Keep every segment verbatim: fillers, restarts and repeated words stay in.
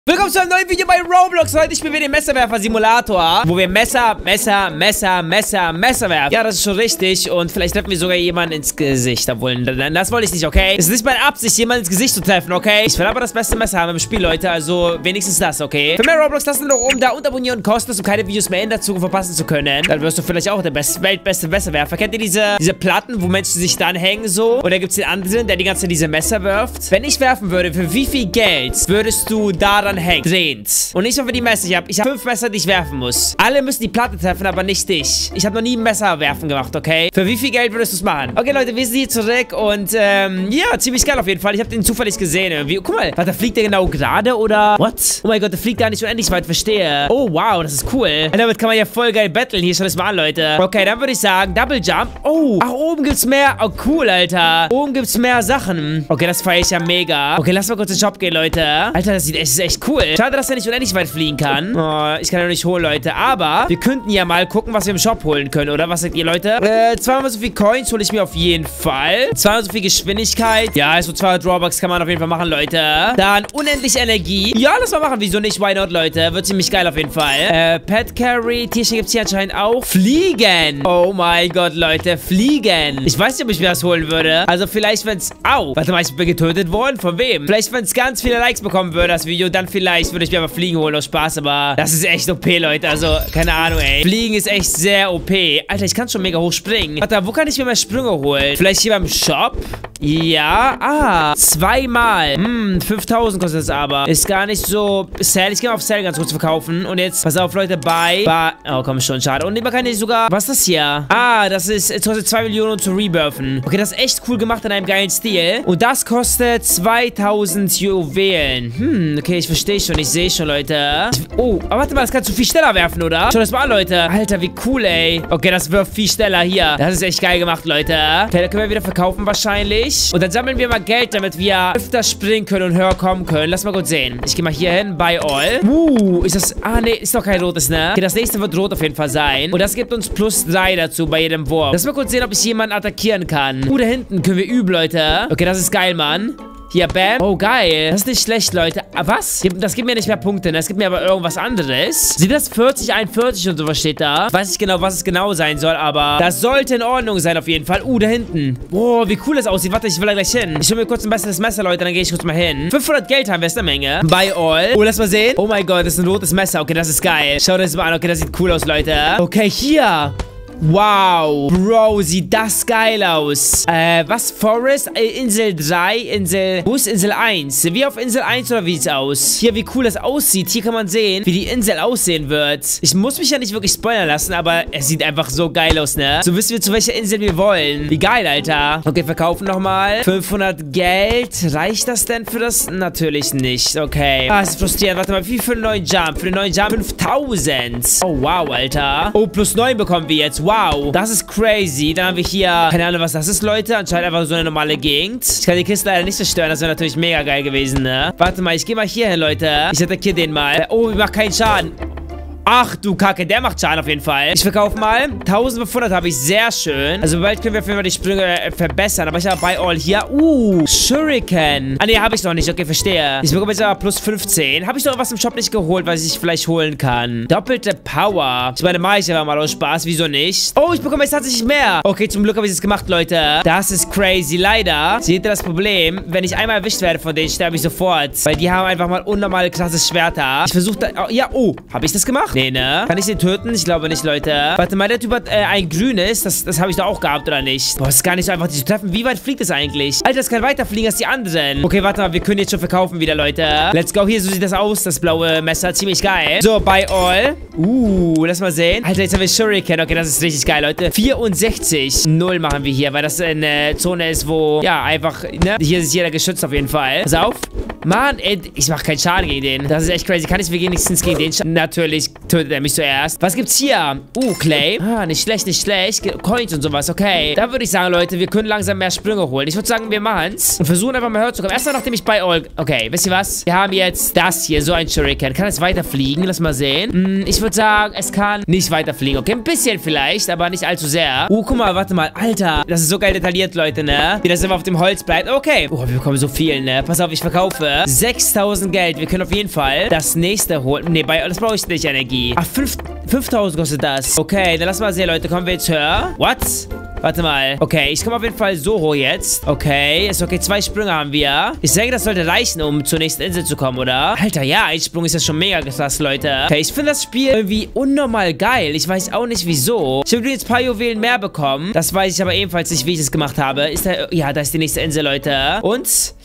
Willkommen zu einem neuen Video bei Roblox. Heute spielen wir den Messerwerfer-Simulator, wo wir Messer, Messer, Messer, Messer, Messer werfen. Ja, das ist schon richtig. Und vielleicht treffen wir sogar jemanden ins Gesicht. Obwohl, das wollte ich nicht, okay? Es ist nicht meine Absicht, jemanden ins Gesicht zu treffen, okay? Ich will aber das beste Messer haben im Spiel, Leute. Also wenigstens das, okay? Für mehr Roblox, lasst noch oben da und abonnieren kostenlos, um keine Videos mehr in der Zukunft verpassen zu können. Dann wirst du vielleicht auch der best weltbeste Messerwerfer. Kennt ihr diese, diese Platten, wo Menschen sich dann hängen so? Oder gibt es den anderen, der die ganze Zeit diese Messer wirft? Wenn ich werfen würde, für wie viel Geld würdest du daran hängt, drehend. Und nicht nur für die Messer. Ich habe ich hab fünf Messer, die ich werfen muss. Alle müssen die Platte treffen, aber nicht dich. Ich habe noch nie ein Messer werfen gemacht, okay? Für wie viel Geld würdest du es machen? Okay, Leute, wir sind hier zurück und, ähm, ja, ziemlich geil auf jeden Fall. Ich habe den zufällig gesehen irgendwie. Guck mal, warte, fliegt der genau gerade oder? What? Oh mein Gott, der fliegt gar nicht unendlich weit, verstehe. Oh, wow, das ist cool. Und damit kann man ja voll geil battlen. Hier, schau das mal an, Leute. Okay, dann würde ich sagen, Double Jump. Oh, ach, oben gibt's mehr. Oh, cool, Alter. Oben gibt's mehr Sachen. Okay, das feiere ich ja mega. Okay, lass mal kurz in den Shop gehen, Leute. Alter, das sieht echt, das ist echt cool. Schade, dass er nicht unendlich weit fliegen kann. Oh, ich kann ja nicht holen, Leute. Aber wir könnten ja mal gucken, was wir im Shop holen können, oder? Was sagt ihr, Leute? Äh, zweimal so viel Coins hole ich mir auf jeden Fall. Zweimal so viel Geschwindigkeit. Ja, also zweihundert Robux kann man auf jeden Fall machen, Leute. Dann unendlich Energie. Ja, lass mal machen. Wieso nicht? Why not, Leute? Wird ziemlich geil auf jeden Fall. Äh, Pet Carry. Tierchen gibt es hier anscheinend auch. Fliegen. Oh mein Gott, Leute. Fliegen. Ich weiß nicht, ob ich mir das holen würde. Also vielleicht, wenn es... Au. Warte mal, ich bin getötet worden. Von wem? Vielleicht, wenn es ganz viele Likes bekommen würde, das Video, dann vielleicht würde ich mir aber Fliegen holen aus Spaß, aber das ist echt O P, Leute. Also, keine Ahnung, ey. Fliegen ist echt sehr O P. Alter, ich kann schon mega hoch springen. Warte, wo kann ich mir mal Sprünge holen? Vielleicht hier beim Shop? Ja. Ah, zweimal. Hm, fünftausend kostet es aber. Ist gar nicht so Sale. Ich gehe mal auf Sale ganz kurz verkaufen. Und jetzt, pass auf, Leute, bei... bei oh, komm schon, schade. Und man kann nicht sogar... Was ist das hier? Ah, das ist... Es kostet zwei Millionen zu rebirthen. Okay, das ist echt cool gemacht in einem geilen Stil. Und das kostet zweitausend Juwelen. Hm, okay, ich verstehe schon. Ich sehe schon, Leute. Ich, oh, aber warte mal, das kannst du viel schneller werfen, oder? Schau das mal an, Leute. Alter, wie cool, ey. Okay, das wirft viel schneller hier. Das ist echt geil gemacht, Leute. Okay, da können wir wieder verkaufen wahrscheinlich. Und dann sammeln wir mal Geld, damit wir öfter springen können und höher kommen können. Lass mal gut sehen. Ich gehe mal hier hin. Buy all. Uh, ist das... Ah, nee, ist doch kein rotes, ne? Okay, das nächste wird rot auf jeden Fall sein. Und das gibt uns plus drei dazu bei jedem Wurf. Lass mal kurz sehen, ob ich jemanden attackieren kann. Uh, da hinten können wir üben, Leute. Okay, das ist geil, Mann. Hier, bam. Oh, geil. Das ist nicht schlecht, Leute. Ah, was? Das gibt mir nicht mehr Punkte, ne? Das gibt mir aber irgendwas anderes. Sieht das vierzig, einundvierzig und sowas steht da? Ich weiß nicht genau, was es genau sein soll, aber das sollte in Ordnung sein auf jeden Fall. Uh, da hinten. Boah, wie cool das aussieht. Warte, ich will da gleich hin. Ich hole mir kurz ein besseres Messer, Leute, dann gehe ich kurz mal hin. fünfhundert Geld haben wir, ist eine Menge. Buy all. Oh, lass mal sehen. Oh mein Gott, das ist ein rotes Messer. Okay, das ist geil. Schau das mal an. Okay, das sieht cool aus, Leute. Okay, hier. Wow. Bro, sieht das geil aus. Äh, was? Forest? Äh, Insel drei? Insel... Wo ist Insel eins? Wie auf Insel eins oder wie sieht's aus? Hier, wie cool das aussieht. Hier kann man sehen, wie die Insel aussehen wird. Ich muss mich ja nicht wirklich spoilern lassen, aber es sieht einfach so geil aus, ne? So wissen wir, zu welcher Insel wir wollen. Wie geil, Alter. Okay, verkaufen nochmal. fünfhundert Geld. Reicht das denn für das? Natürlich nicht. Okay. Ah, das ist frustrierend. Warte mal, wie für einen neuen Jump? Für den neuen Jump fünftausend. Oh, wow, Alter. Oh, plus neun bekommen wir jetzt. Wow, das ist crazy. Dann haben wir hier, keine Ahnung, was das ist, Leute. Anscheinend einfach so eine normale Gegend. Ich kann die Kiste leider nicht zerstören. Das wäre natürlich mega geil gewesen, ne? Warte mal, ich gehe mal hier hin, Leute. Ich attackiere den mal. Oh, ich mache keinen Schaden. Ach du Kacke, der macht Schaden auf jeden Fall. Ich verkaufe mal. eintausendfünfhundert habe ich, sehr schön. Also bald können wir auf jeden Fall die Sprünge äh, verbessern. Aber ich habe bei all hier. Uh, Shuriken. Ah ne, habe ich noch nicht. Okay, verstehe. Ich bekomme jetzt aber plus fünfzehn. Habe ich noch was im Shop nicht geholt, was ich vielleicht holen kann? Doppelte Power. Ich meine, mache ich aber mal aus Spaß. Wieso nicht? Oh, ich bekomme jetzt tatsächlich mehr. Okay, zum Glück habe ich es gemacht, Leute. Das ist crazy. Leider seht ihr das Problem. Wenn ich einmal erwischt werde von denen, sterbe ich sofort. Weil die haben einfach mal unnormale klasse Schwerter. Ich versuche da... Oh, ja, oh. Habe ich das gemacht? Nee, ne? Kann ich den töten? Ich glaube nicht, Leute. Warte mal, der Typ hat äh, ein grünes. Das, das habe ich doch auch gehabt, oder nicht? Boah, ist gar nicht so einfach, die zu treffen. Wie weit fliegt es eigentlich? Alter, das kann weiter fliegen als die anderen. Okay, warte mal, wir können jetzt schon verkaufen wieder, Leute. Let's go. Hier, so sieht das aus, das blaue Messer. Ziemlich geil. So, buy all. Uh, lass mal sehen. Alter, jetzt haben wir Shuriken. Okay, das ist richtig geil, Leute. vierundsechzig. Null machen wir hier, weil das eine Zone ist, wo, ja, einfach, ne? Hier ist jeder geschützt auf jeden Fall. Pass auf. Mann, ey, ich mache keinen Schaden gegen den. Das ist echt crazy. Kann ich wenigstens gegen den Schaden? Natürlich tötet er mich zuerst. Was gibt's hier? Uh, Clay. Ah, nicht schlecht, nicht schlecht. Ge Coins und sowas, okay. Da würde ich sagen, Leute, wir können langsam mehr Sprünge holen. Ich würde sagen, wir machen's und versuchen einfach mal höher zu kommen. Erstmal, nachdem ich bei All... Okay, wisst ihr was? Wir haben jetzt das hier, so ein Shuriken. Kann es weiterfliegen? Lass mal sehen. Hm, ich würde sagen, es kann nicht weiterfliegen. Okay, ein bisschen vielleicht, aber nicht allzu sehr. Uh, guck mal, warte mal. Alter, das ist so geil detailliert, Leute, ne? Wie das immer auf dem Holz bleibt. Okay. Oh, wir bekommen so viel, ne? Pass auf, ich verkaufe sechstausend Geld. Wir können auf jeden Fall das nächste holen. Ne, bei... Das brauche ich nicht, Energie. Ach, fünftausend kostet das. Okay, dann lass mal sehen, Leute. Kommen wir jetzt höher? What? Warte mal. Okay, ich komme auf jeden Fall so hoch jetzt. Okay, ist okay. Zwei Sprünge haben wir. Ich denke, das sollte reichen, um zur nächsten Insel zu kommen, oder? Alter, ja, ein Sprung ist ja schon mega krass, Leute. Okay, ich finde das Spiel irgendwie unnormal geil. Ich weiß auch nicht, wieso. Ich habe jetzt ein paar Juwelen mehr bekommen. Das weiß ich aber ebenfalls nicht, wie ich es gemacht habe. Ist da... Ja, da ist die nächste Insel, Leute. Und...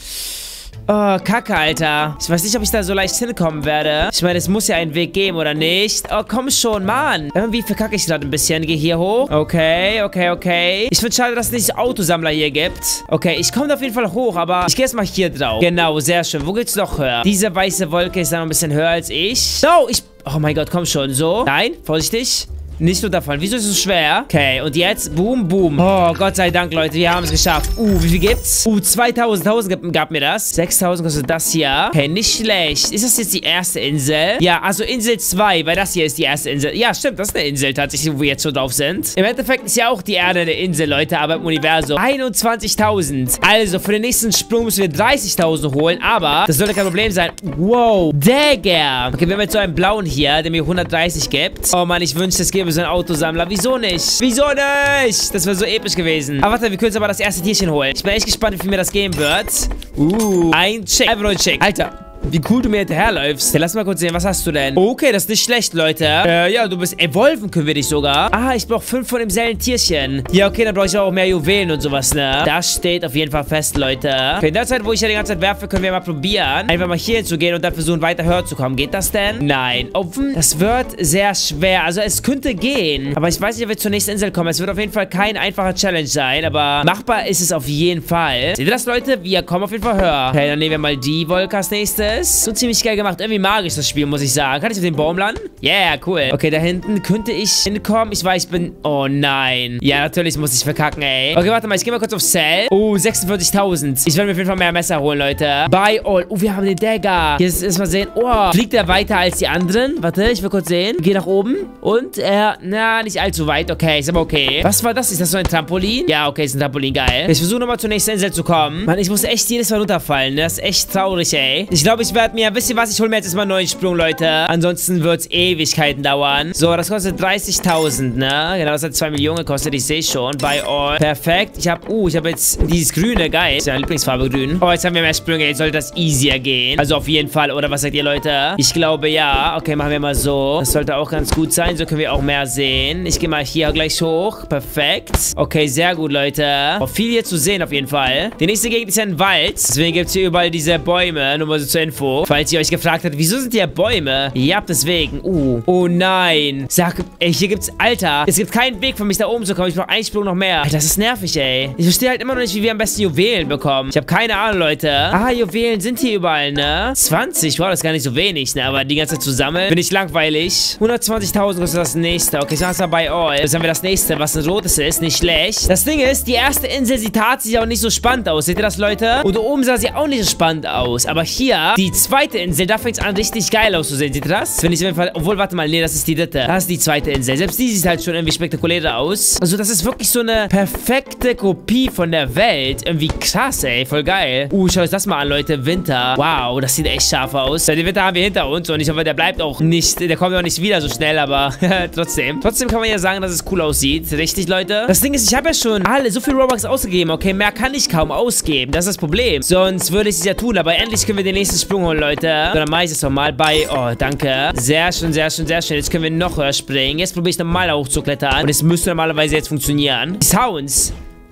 Oh, Kacke, Alter. Ich weiß nicht, ob ich da so leicht hinkommen werde. Ich meine, es muss ja einen Weg geben, oder nicht? Oh, komm schon, Mann. Irgendwie verkacke ich gerade ein bisschen. Geh hier hoch. Okay, okay, okay. Ich finde schade, dass es nicht Autosammler hier gibt. Okay, ich komme auf jeden Fall hoch, aber ich gehe erstmal hier drauf. Genau, sehr schön. Wo geht's noch höher? Diese weiße Wolke ist da noch ein bisschen höher als ich. No, ich... Oh mein Gott, komm schon. So. Nein, vorsichtig. Nicht runterfallen. Wieso ist es so schwer? Okay, und jetzt? Boom, boom. Oh, Gott sei Dank, Leute. Wir haben es geschafft. Uh, wie viel gibt's? Uh, zweitausend. tausend gab, gab mir das. sechstausend kostet das hier. Okay, nicht schlecht. Ist das jetzt die erste Insel? Ja, also Insel zwei, weil das hier ist die erste Insel. Ja, stimmt. Das ist eine Insel tatsächlich, wo wir jetzt so drauf sind. Im Endeffekt ist ja auch die Erde eine Insel, Leute, aber im Universum. einundzwanzigtausend. Also, für den nächsten Sprung müssen wir dreißigtausend holen, aber das sollte kein Problem sein. Wow, Digga. Okay, wir haben jetzt so einen blauen hier, der mir hundertdreißig gibt. Oh Mann, ich wünschte, es gäbe so ein Autosammler. Wieso nicht? Wieso nicht? Das wäre so episch gewesen. Aber warte, wir können uns aber das erste Tierchen holen. Ich bin echt gespannt, wie viel mir das geben wird. Uh, ein Chick. Einfach nur ein Chick. Alter. Wie cool du mir hinterherläufst. Ja, lass mal kurz sehen, was hast du denn? Okay, das ist nicht schlecht, Leute. Äh, ja, du bist... Evolven können wir dich sogar. Ah, ich brauche fünf von demselben Tierchen. Ja, okay, dann brauche ich auch mehr Juwelen und sowas, ne? Das steht auf jeden Fall fest, Leute. Okay, in der Zeit, wo ich ja die ganze Zeit werfe, können wir mal probieren, einfach mal hier hinzugehen und dann versuchen, weiter höher zu kommen. Geht das denn? Nein. Oh, das wird sehr schwer. Also, es könnte gehen. Aber ich weiß nicht, ob wir zur nächsten Insel kommen. Es wird auf jeden Fall kein einfacher Challenge sein, aber machbar ist es auf jeden Fall. Seht ihr das, Leute? Wir kommen auf jeden Fall höher. Okay, dann nehmen wir mal die Wolke als nächstes. So ziemlich geil gemacht. Irgendwie magisch das Spiel, muss ich sagen. Kann ich auf den Baum landen? Yeah, cool. Okay, da hinten könnte ich hinkommen. Ich weiß, ich bin... Oh nein. Ja, natürlich muss ich verkacken, ey. Okay, warte mal. Ich gehe mal kurz auf Sell. Oh, sechsundvierzigtausend. Ich werde mir auf jeden Fall mehr Messer holen, Leute. Buy all. Oh, wir haben den Dagger. Hier ist, ist mal sehen. Oh, fliegt er weiter als die anderen? Warte, ich will kurz sehen. Geh nach oben. Und er... Na, nicht allzu weit. Okay, ist aber okay. Was war das? Ist das so ein Trampolin? Ja, okay, ist ein Trampolin. Geil. Ich versuche nochmal zur nächsten Insel zu kommen. Mann, ich muss echt jedes Mal runterfallen. Das ist echt traurig, ey. Ich glaube, ich werde mir... Wisst ihr was? Ich hole mir jetzt erstmal einen neuen Sprung, Leute. Ansonsten wird es Ewigkeiten dauern. So, das kostet dreißigtausend, ne? Genau, das hat zwei Millionen gekostet. Ich sehe schon. Buy all. Perfekt. Ich habe... Uh, ich habe jetzt dieses Grüne. Geil. Das ist ja Lieblingsfarbe grün. Oh, jetzt haben wir mehr Sprünge. Jetzt sollte das easier gehen. Also auf jeden Fall. Oder was sagt ihr, Leute? Ich glaube, ja. Okay, machen wir mal so. Das sollte auch ganz gut sein. So können wir auch mehr sehen. Ich gehe mal hier gleich hoch. Perfekt. Okay, sehr gut, Leute. Oh, viel hier zu sehen auf jeden Fall. Die nächste Gegend ist ja ein Wald. Deswegen gibt es hier überall diese Bäume. Nur mal so zur Info. Falls ihr euch gefragt habt, wieso sind hier Bäume? Ja, deswegen. Uh. Oh nein. Sag, ey, hier gibt's... Alter, es gibt keinen Weg für mich da oben zu kommen. Ich brauche einen Sprung noch mehr. Alter, das ist nervig, ey. Ich verstehe halt immer noch nicht, wie wir am besten Juwelen bekommen. Ich habe keine Ahnung, Leute. Ah, Juwelen sind hier überall, ne? zwanzig. Wow, das ist gar nicht so wenig, ne? Aber die ganze Zeit zusammen bin ich langweilig. hundertzwanzigtausend kostet das nächste. Okay, so hast du bei all. Jetzt haben wir das nächste, was ein rotes ist. Nicht schlecht. Das Ding ist, die erste Insel, sie tat sich auch nicht so spannend aus. Seht ihr das, Leute? Und da oben sah sie auch nicht so spannend aus. Aber hier, die zweite Insel, da fängt es an, richtig geil auszusehen. Seht ihr das? Finde ich auf jeden Fall... Obwohl, warte mal. Nee, das ist die dritte. Das ist die zweite Insel. Selbst die sieht halt schon irgendwie spektakulärer aus. Also, das ist wirklich so eine perfekte Kopie von der Welt. Irgendwie krass, ey. Voll geil. Uh, schau euch das mal an, Leute. Winter. Wow, das sieht echt scharf aus. Den Winter haben wir hinter uns und ich hoffe, der bleibt auch nicht... Der kommt auch nicht wieder so schnell, aber trotzdem. Trotzdem kann man ja sagen, dass es cool aussieht. Richtig, Leute? Das Ding ist, ich habe ja schon alle so viel Robux ausgegeben. Okay, mehr kann ich kaum ausgeben. Das ist das Problem. Sonst würde ich es ja tun, aber endlich können wir den nächsten Sprung holen, Leute. So, dann mache ich es nochmal bei... Oh, danke. Sehr schön, sehr schön, sehr schön. Jetzt können wir noch höher springen. Jetzt probiere ich nochmal hochzuklettern. Und es müsste normalerweise jetzt funktionieren. Die Sounds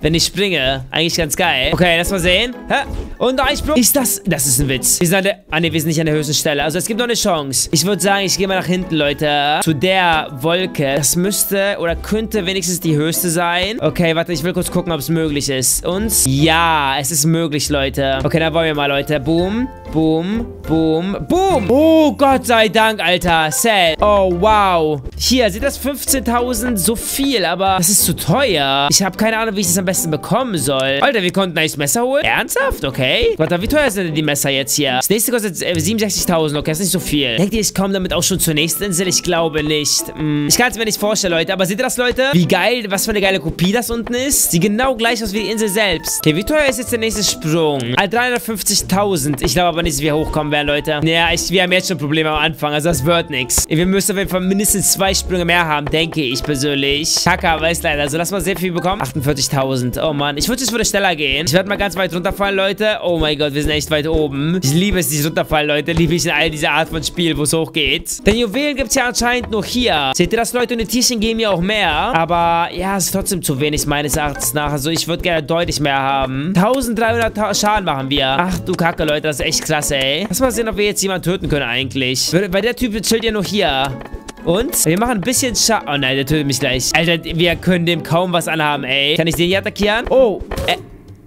wenn ich springe. Eigentlich ganz geil. Okay, lass mal sehen. Hä? Und noch ein Sprung. Ist das... Das ist ein Witz. Wir sind an der... Ah, ne, wir sind nicht an der höchsten Stelle. Also, es gibt noch eine Chance. Ich würde sagen, ich gehe mal nach hinten, Leute. Zu der Wolke. Das müsste oder könnte wenigstens die höchste sein. Okay, warte, ich will kurz gucken, ob es möglich ist. Und... Ja, es ist möglich, Leute. Okay, dann wollen wir mal, Leute. Boom, boom, boom, boom. Oh, Gott sei Dank, Alter. Sad. Oh, wow. Hier, sind das fünfzehntausend? So viel, aber das ist zu teuer. Ich habe keine Ahnung, wie ich das am besten bekommen soll. Alter, wir konnten ein neues Messer holen. Ernsthaft? Okay. Warte, wie teuer sind denn die Messer jetzt hier? Das nächste kostet äh, siebenundsechzigtausend. Okay, das ist nicht so viel. Denkt ihr, ich komme damit auch schon zur nächsten Insel? Ich glaube nicht. Hm. Ich kann es mir nicht vorstellen, Leute. Aber seht ihr das, Leute? Wie geil, was für eine geile Kopie das unten ist? Sieht genau gleich aus wie die Insel selbst. Okay, wie teuer ist jetzt der nächste Sprung? Ah, dreihundertfünfzigtausend. Ich glaube aber nicht, dass wir hochkommen werden, Leute. Naja, ich, wir haben jetzt schon Probleme am Anfang. Also das wird nichts. Wir müssen auf jeden Fall mindestens zwei Sprünge mehr haben, denke ich persönlich. Kacke, aber ist leider. Also lass mal sehr viel bekommen. achtundvierzigtausend. Oh Mann. Ich würde es würde schneller gehen. Ich werde mal ganz weit runterfallen, Leute. Oh mein Gott, wir sind echt weit oben. Ich liebe es, dieses Runterfallen, Leute. Liebe ich in all dieser Art von Spiel, wo es hochgeht. Denn Juwelen gibt es ja anscheinend nur hier. Seht ihr das, Leute? Und die Tierchen geben ja auch mehr. Aber ja, es ist trotzdem zu wenig, meines Erachtens nach. Also ich würde gerne deutlich mehr haben. eintausenddreihundert Schaden machen wir. Ach du Kacke, Leute. Das ist echt krass, ey. Lass mal sehen, ob wir jetzt jemanden töten können eigentlich. Weil der Typ chillt ja nur hier. Und? Wir machen ein bisschen Schaden. Oh nein, der tötet mich gleich. Alter, wir können dem kaum was anhaben, ey. Kann ich den hier attackieren? Oh. Äh.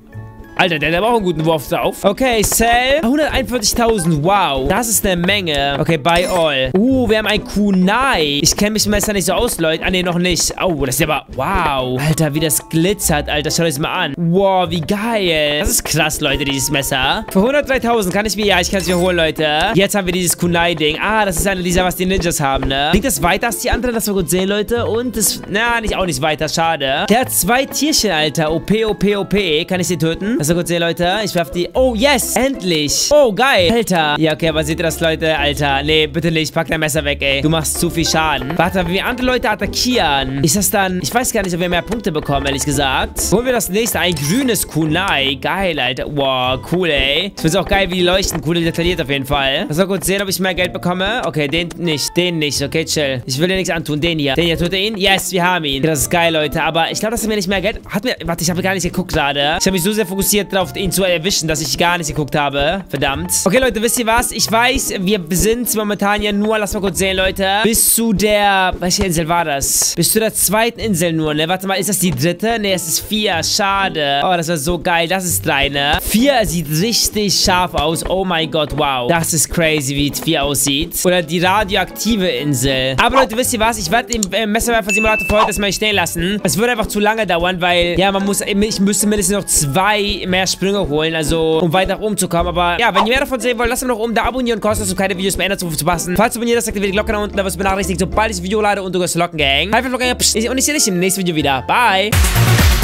Alter, der hat aber auch einen guten Wurf drauf. Okay, Sell. hunderteinundvierzigtausend. Wow. Das ist eine Menge. Okay, buy all. Uh, wir haben ein Kunai. Ich kenne mich im Messer nicht so aus, Leute. Ah, nee, noch nicht. Oh, das ist aber... Wow. Alter, wie das glitzert, Alter. Schau das mal an. Wow, wie geil. Das ist krass, Leute, dieses Messer. Für hundertdreitausend kann ich mir... Ja, ich kann es mir holen, Leute. Jetzt haben wir dieses Kunai-Ding. Ah, das ist eine dieser, was die Ninjas haben, ne? Liegt das weiter als die anderen? Das wir gut sehen, Leute. Und das... Na, nicht auch nicht weiter. Schade. Der hat zwei Tierchen, Alter. O P, O P, O P. Kann ich sie töten? Das so gut sehen, Leute. Ich werf die... Oh, yes! Endlich! Oh, geil! Alter! Ja, okay, aber seht ihr das, Leute? Alter, nee, bitte nicht. Pack dein Messer weg, ey. Du machst zu viel Schaden. Warte, wenn wir andere Leute attackieren, ist das dann... Ich weiß gar nicht, ob wir mehr Punkte bekommen, ehrlich gesagt. Holen wir das nächste. Ein grünes Kunai. Geil, Alter. Wow, cool, ey. Ich find's auch geil, wie die leuchten. Cool detailliert auf jeden Fall. Lass mal kurz sehen, ob ich mehr Geld bekomme. Okay, den nicht. Den nicht. Okay, chill. Ich will dir nichts antun. Den hier. Den hier. Tut er ihn? Yes, wir haben ihn. Das ist geil, Leute. Aber ich glaube, dass er mir nicht mehr Geld... Hat mir... Warte, ich habe gar nicht geguckt gerade. Ich habe mich so sehr fokussiert darauf, ihn zu erwischen, dass ich gar nicht geguckt habe. Verdammt. Okay, Leute, wisst ihr was? Ich weiß, wir sind momentan ja nur, lass mal kurz sehen, Leute, bis zu der, welche Insel war das? Bis zu der zweiten Insel nur, ne? Warte mal, ist das die dritte? Ne, es ist vier. Schade. Oh, das war so geil. Das ist drei, ne? Vier sieht richtig scharf aus. Oh mein Gott, wow. Das ist crazy, wie vier aussieht. Oder die radioaktive Insel. Aber Leute, wisst ihr was? Ich werde den äh, Messerwerfer-Simulator für heute erstmal stehen lassen. Es würde einfach zu lange dauern, weil, ja, man muss, ich müsste mindestens noch zwei mehr Sprünge holen, also um weiter nach oben zu kommen. Aber ja, wenn ihr mehr davon sehen wollt, lasst mir noch oben da abonnieren, kostenlos, um keine Videos mehr ändern zu verpassen. Falls du abonniert hast, aktiviert die Glocke da unten, da wirst du benachrichtigt, sobald ich das Video lade und du gehst Locken Gang. Einfach Locken, und ich sehe dich im nächsten Video wieder. Bye!